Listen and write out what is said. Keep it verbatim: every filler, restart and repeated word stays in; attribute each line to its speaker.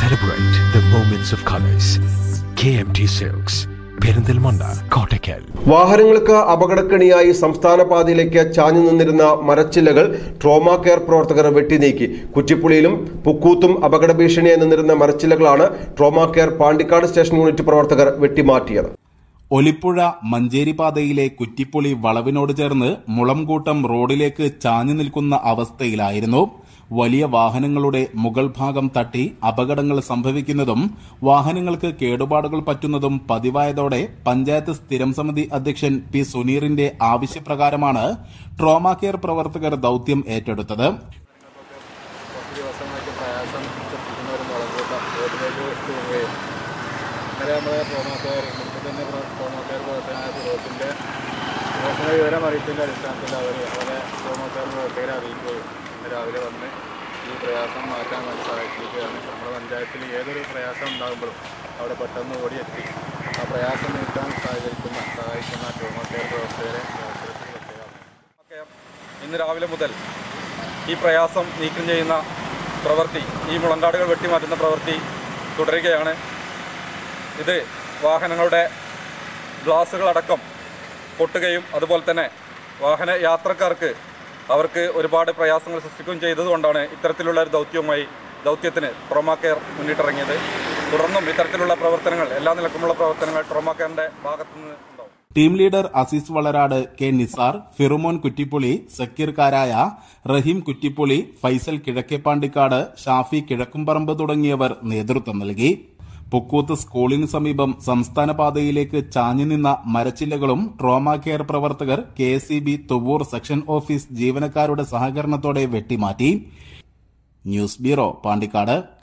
Speaker 1: Celebrate the moments of colors. K M T Silks, Perinthalmanna, Kottakkal.
Speaker 2: വാഹനങ്ങൾക്ക് അപകടക്കണിയായി സംസ്ഥാന പാതയിലേക്ക് ചാഞ്ഞു നിന്നിരുന്ന മരച്ചില്ലകൾ ട്രോമാ കെയർ പ്രവർത്തകർ വെട്ടിനീക്കി. കുറ്റിപ്പുളിയിലും പുക്കൂത്തും അപകട ഭീഷണിയായി നിന്നിരുന്ന മരച്ചില്ലകളാണ് trauma care Pandikkad station unit പ്രവർത്തകർ വെട്ടിമാറ്റിയത്.
Speaker 3: ഒലിപ്പുഴ മഞ്ചേരി പാതയിലെ കുറ്റിപ്പുളി വളവിനോട് ചേർന്ന് മുളംകൂട്ടം റോഡിലേക്ക് ചാഞ്ഞു നിൽക്കുന്ന അവസ്ഥയിലായിരുന്നു. വലിയ വാഹനങ്ങളുടെ മുകൾ ഭാഗം തട്ടി അപകടങ്ങൾ സംഭവിക്കുന്നതും വാഹനങ്ങൾക്ക് കേടുപാടുകൾ പറ്റുന്നതും പതിവായതോടെ പഞ്ചായത്ത് സ്ഥിരം സമിതി അധ്യക്ഷൻ പി സുനീറിന്റെ ആവശ്യപ്രകാരമാണ് ട്രോമാ കെയർ പ്രവർത്തകർ ദൌത്യം ഏറ്റെടുത്തത്.
Speaker 4: വിവരം അറിയിച്ചതിൻ്റെ അടിസ്ഥാനത്തിൽ അവർ അവരെ ട്രോമാ കെയർ പ്രവർത്തകരെ അറിയിക്കുകയും രാവിലെ വന്ന് ഈ പ്രയാസം മാറ്റാൻ വേണ്ടി സഹായിക്കുകയാണ്. നമ്മുടെ പഞ്ചായത്തിൽ ഏതൊരു പ്രയാസം ഉണ്ടാകുമ്പോഴും അവിടെ പെട്ടെന്ന് ഓടിയെത്തി ആ പ്രയാസം നീക്കാൻ സഹകരിക്കുന്ന സഹായിക്കുന്ന ട്രോമാ കെയർ പ്രവർത്തകരെ ഇന്ന് രാവിലെ മുതൽ ഈ പ്രയാസം നീക്കം ചെയ്യുന്ന പ്രവൃത്തി, ഈ മുളങ്കാടുകൾ വെട്ടിമാറ്റുന്ന പ്രവൃത്തി തുടരുകയാണ്. ഇത് വാഹനങ്ങളുടെ ഗ്ലാസുകളടക്കം പൊട്ടുകയും അതുപോലെ തന്നെ വാഹന യാത്രക്കാർക്ക് അവർക്ക് ഒരുപാട് പ്രയാസങ്ങൾ സൃഷ്ടിക്കുകയും ചെയ്തതുകൊണ്ടാണ് ഇത്തരത്തിലുള്ള ഒരു ദൗത്യവുമായി ദൗത്യത്തിന് ട്രോമാ കെയർ മുന്നിട്ടിറങ്ങിയത്. തുടർന്നും ഇത്തരത്തിലുള്ള പ്രവർത്തനങ്ങൾ എല്ലാ നിലക്കുമുള്ള പ്രവർത്തനങ്ങൾ ട്രോമാ കെയറിന്റെ ഭാഗത്തുനിന്ന് ഉണ്ടാവും.
Speaker 3: Team leader Azeez Valarad, K Nisar, Firumon Kuttippuli, സക്കീർക്കാരായ റഹീം കുറ്റിപ്പുളി, ഫൈസൽ കിഴക്കേപ്പാണ്ടിക്കാട്, ഷാഫി കിഴക്കുംപറമ്പ് തുടങ്ങിയവർ നേതൃത്വം നൽകി. പുക്കൂത്ത് സ്കൂളിന് സമീപം സംസ്ഥാന പാതയിലേക്ക് ചാഞ്ഞുനിന്ന മരച്ചില്ലകളും ട്രോമാ കെയർ പ്രവർത്തകർ K S E B Thuvvur section office ജീവനക്കാരുടെ സഹകരണത്തോടെ വെട്ടിമാറ്റി. News bureau, Pandikkad.